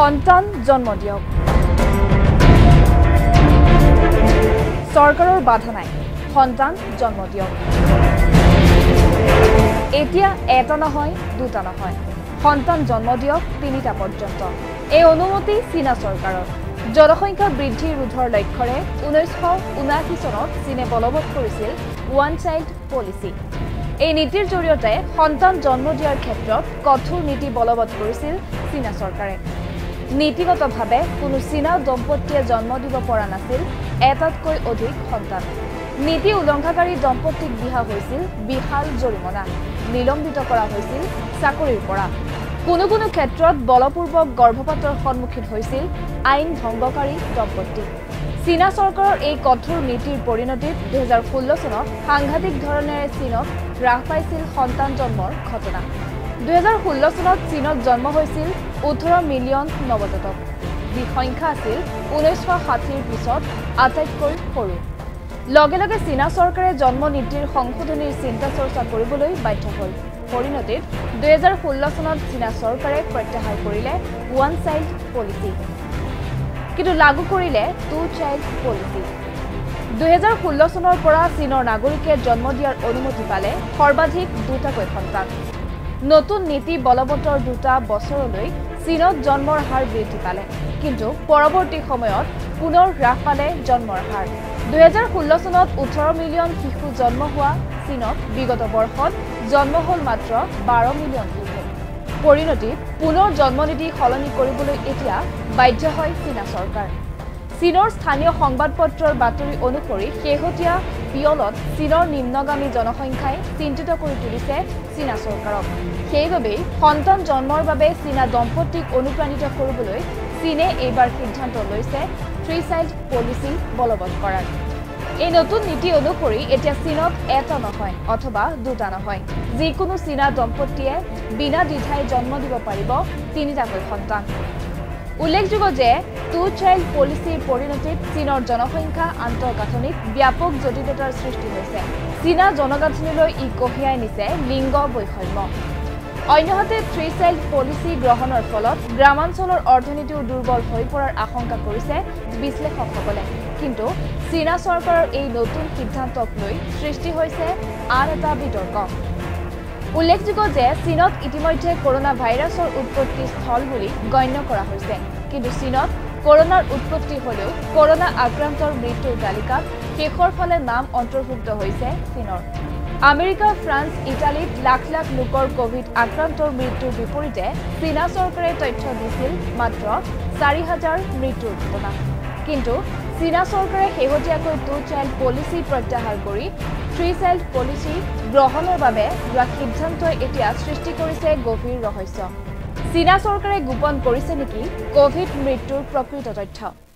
সন্তান জন্ম দিয়ক সরকারের বাধা নাই সন্তান জন্ম দিয়ক এতিয়া এটা নহয় দুটা নহয় সন্তান জন্ম দিয়ক তিনিটা পর্যন্ত এই অনুমতি চীনা সরকারের জনসংখ্যা বৃদ্ধি ৰোধৰ লক্ষ্যৰে 1979 চনত চীনে বলবৎ কৰিছিল ওয়ান চাইল্ড পলিসি এই নীতিৰ জৰিয়তে সন্তান জন্ম দিয়াৰ ক্ষেত্ৰত কঠোৰ নীতি বলবৎ কৰিছিল চীনা সরকাৰে নীতিগতভাৱে কোনো চীনা দম্পতীয়ে জন্ম দিব পৰা নাছিল এটাতকৈ অধিক সন্তান নীতি উলংঘাকাৰী দম্পতীক বিহা হৈছিল বিশাল জৰিমনা নিলম্বিত কৰা হৈছিল চাকৰিৰ পৰা কোনো কোনো ক্ষেত্ৰত বলপূৰ্বক গৰ্ভপাতৰ সন্মুখীন হৈছিল আইন ভংগকাৰী দম্পতী চীনা সরকারের এই কঠোর নীতির পরিণতিত 2016 চনত সাংঘাতিক ধরনের চীনত হ্রাস পাইছিল সন্তান জন্মৰ ঘটনা 2016 চনত চীনত জন্ম হৈছিল 18 মিলিয়ন নৱজাতক যি সংখ্যা আছিল 1960 পিছত আটাইতকৈ সৰু লগে লগে চীনা সরকারে জন্ম নীতির সংশোধনীর চিন্তা চর্চা কৰিবলৈ বাধ্য হল পৰিণতিত 2016 চনত চীনা সরকারে প্ৰত্যাহাৰ কৰিলে ওয়ান চাইল্ড পলিসি কিন্তু লাগু কৰিলে টু চাইল্ড পলিসি 2016 চনৰ পৰা চীনৰ নাগৰিকে জন্ম দিয়াৰ অনুমতি পালে সৰ্বাধিক দুটাকৈ সন্তান নতুন নীতি বলবৎৰ দুটা বছৰলৈ চীনত জন্মৰ হাৰ বৃদ্ধি পালে কিন্তু পৰৱৰ্তী সময়ত পুনৰ হ্ৰাস পালে জন্মৰ হাৰ 2016 চনত 18 মিলিয়ন শিশু জন্ম হোৱা চীনত বিগত বৰ্ষত জন্ম হল মাত্ৰ 12 মিলিয়ন শিশু পৰিণতিত পুনৰ জন্মনীতি সলনি কৰিবলৈ এতিয়া বাধ্য হয় চীনা সরকার চীনৰ স্থানীয় সংবাদপত্ৰৰ বাতৰি অনুসৰি শেহতীয়া পিয়লত চীনৰ নিম্নগামী জনসংখ্যাই চিন্তিত কৰি তুলিছে চীনা সরকারক সেইবাবেই সন্তান জন্মৰ বাবে চীনা দম্পতীক অনুপ্ৰাণিত কৰিবলৈ চীনে এইবাৰ সিদ্ধান্ত লৈছে থ্ৰী চাইল্ড পলিসি বলবৎ কৰাৰ এই নতুন নীতি অনুসৰি এতিয়া চীনত এটা নহয় অথবা দুটা নহয় যিকোনো চীনা দম্পতীয়ে বিনা দ্বিধাই জন্ম দিব পাৰিব তিনিটাকৈ সন্তান উল্লেখযোগ্য যে টু চাইল্ড পলিসিৰ পৰিণতিত চীনৰ জনসংখ্যা আন্তঃগাঁথনিত ব্যাপক জটিলতাৰ সৃষ্টি হৈছে চীনা জনগাঁথনিলৈ ই কঢ়িয়াই নিছে লিংগ বৈষম্য অন্যহাতে থ্ৰী চাইল্ড পলিসি গ্ৰহণৰ ফলত গ্ৰামাঞ্চলৰ অৰ্থনীতিও দুৰ্বল হৈ পৰাৰ আশংকা কৰিছে বিশ্লেষকসকলে কিন্তু চীনা সরকারের এই নতুন সিদ্ধান্তক লৈ সৃষ্টি হৈছে আন এটা বিতৰ্ক উল্লেখযোগ্য যে চীনত ইতিমধ্যে করোনা ভাইরাসৰ উৎপত্তি স্থল বুলি গণ্য কৰা হৈছে কিন্তু চীনত করোনাৰ উৎপত্তি হলেও করোনা আক্ৰান্তৰ মৃত্যুৰ তালিকাত শেষৰ ফালে নাম অন্তৰ্ভুক্ত হৈছে চীনৰ আমেৰিকা ফ্ৰান্স ইটালীত লাখ লাখ লোকৰ কোভিড আক্ৰান্তৰ মৃত্যুৰ বিপৰীতে চীনা সরকাৰে তথ্য দিছিল মাত্ৰ 4000 মৃত্যুৰ ঘটনা কিন্তু চীনা সরকারে শেহতীয়াকৈ টু চাইল্ড পলিসি প্ৰত্যাহাৰ কৰি থ্ৰী চাইল্ড পলিসি গ্ৰহণৰ বাবে লোৱা সিদ্ধান্তই এতিয়া সৃষ্টি কৰিছে গভীৰ ৰহস্য চীনা সরকাৰে গোপন কৰিছে নেকি কোভিড মৃত্যুৰ প্ৰকৃত তথ্য